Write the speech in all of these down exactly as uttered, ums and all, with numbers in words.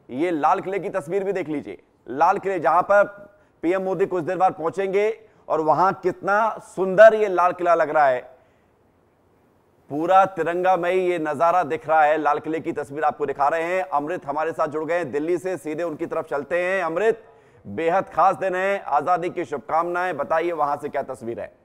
ये लाल किले की तस्वीर भी देख लीजिए, लाल किले जहां पर पीएम मोदी कुछ देर बाद पहुंचेंगे और वहां कितना सुंदर ये लाल किला लग रहा है, पूरा तिरंगामयी ये नजारा दिख रहा है। लाल किले की तस्वीर आपको दिखा रहे हैं। अमृत हमारे साथ जुड़ गए हैं दिल्ली से, सीधे उनकी तरफ चलते हैं। अमृत, बेहद खास दिन है, आजादी की शुभकामनाएं, बताइए वहां से क्या तस्वीर है?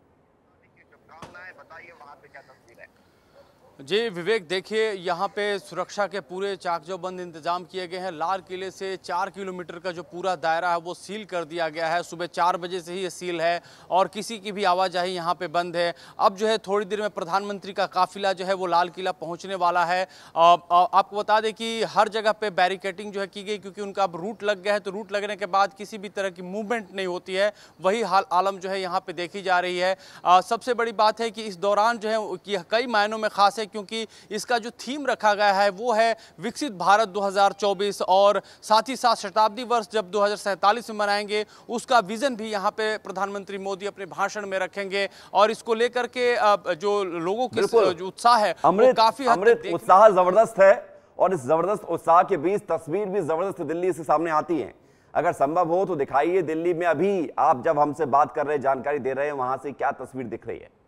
जी विवेक, देखिए यहाँ पे सुरक्षा के पूरे चाकचौबंद इंतजाम किए गए हैं। लाल किले से चार किलोमीटर का जो पूरा दायरा है वो सील कर दिया गया है। सुबह चार बजे से ही ये सील है और किसी की भी आवाजाही यहाँ पे बंद है। अब जो है थोड़ी देर में प्रधानमंत्री का काफिला जो है वो लाल किला पहुँचने वाला है। आ, आ, आपको बता दें कि हर जगह पे बैरिकेटिंग जो है की गई, क्योंकि उनका अब रूट लग गया है, तो रूट लगने के बाद किसी भी तरह की मूवमेंट नहीं होती है। वही हाल आलम जो है यहाँ पे देखी जा रही है। आ, सबसे बड़ी बात है कि इस दौरान जो है कई मायनों में खास है, क्योंकि इसका जो थीम रखा गया है वो है विकसित भारत दो हज़ार चौबीस, और साथ ही साथ शताब्दी वर्ष जब दो हज़ार सैंतालीस में मनाएंगे उसका विजन भी यहाँ पे प्रधानमंत्री मोदी अपने भाषण में रखेंगे। और इसको लेकर के जो लोगों की जो उत्साह है वो काफी अमृत उत्साह जबरदस्त है, और इस जबरदस्त उत्साह के बीच तस्वीर भी जबरदस्त दिल्ली से सामने आती है। अगर संभव हो तो दिखाइए, दिल्ली में अभी आप जब हमसे बात कर रहे हैं, जानकारी दे रहे हैं, वहां से क्या तस्वीर दिख रही है?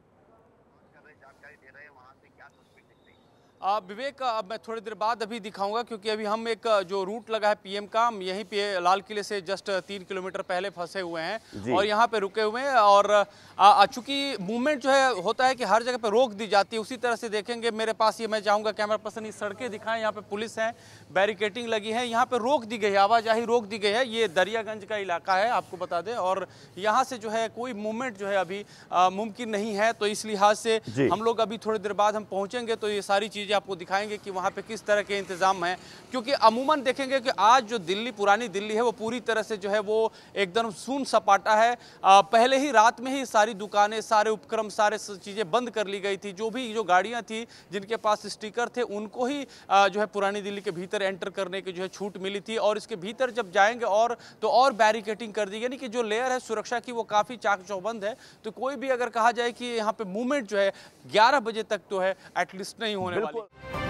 विवेक, अब मैं थोड़ी देर बाद अभी दिखाऊंगा, क्योंकि अभी हम एक जो रूट लगा है पीएम का, हम यहीं पे लाल किले से जस्ट तीन किलोमीटर पहले फंसे हुए हैं और यहाँ पे रुके हुए हैं। और चूंकि मूवमेंट जो है होता है कि हर जगह पे रोक दी जाती है, उसी तरह से देखेंगे मेरे पास ये, मैं चाहूँगा कैमरा पर्सन ये सड़कें दिखाएं। यहाँ पे पुलिस है, बैरिकेटिंग लगी है, यहाँ पे रोक दी गई है, आवाजाही रोक दी गई है। ये दरियागंज का इलाका है, आपको बता दें, और यहाँ से जो है कोई मूवमेंट जो है अभी मुमकिन नहीं है। तो इस लिहाज से हम लोग अभी थोड़ी देर बाद हम पहुँचेंगे तो ये सारी चीज़ आपको दिखाएंगे कि वहां पे किस तरह के इंतजाम हैं। क्योंकि अमूमन देखेंगे कि आज जो दिल्ली, पुरानी दिल्ली है, वो पूरी तरह से जो है वो एकदम सून सपाटा है। आ, पहले ही रात में ही सारी दुकानें, सारे उपक्रम, सारे चीजें बंद कर ली गई थी। जो भी जो गाड़ियां थी जिनके पास स्टिकर थे उनको ही आ, जो है पुरानी दिल्ली के भीतर एंटर करने की जो है छूट मिली थी। और इसके भीतर जब जाएंगे और तो और बैरिकेटिंग कर दी, यानी कि जो लेयर है सुरक्षा की वो काफी चाक चौबंद है। तो कोई भी अगर कहा जाए कि यहाँ पे मूवमेंट जो है ग्यारह बजे तक तो है एटलीस्ट नहीं होने वाली।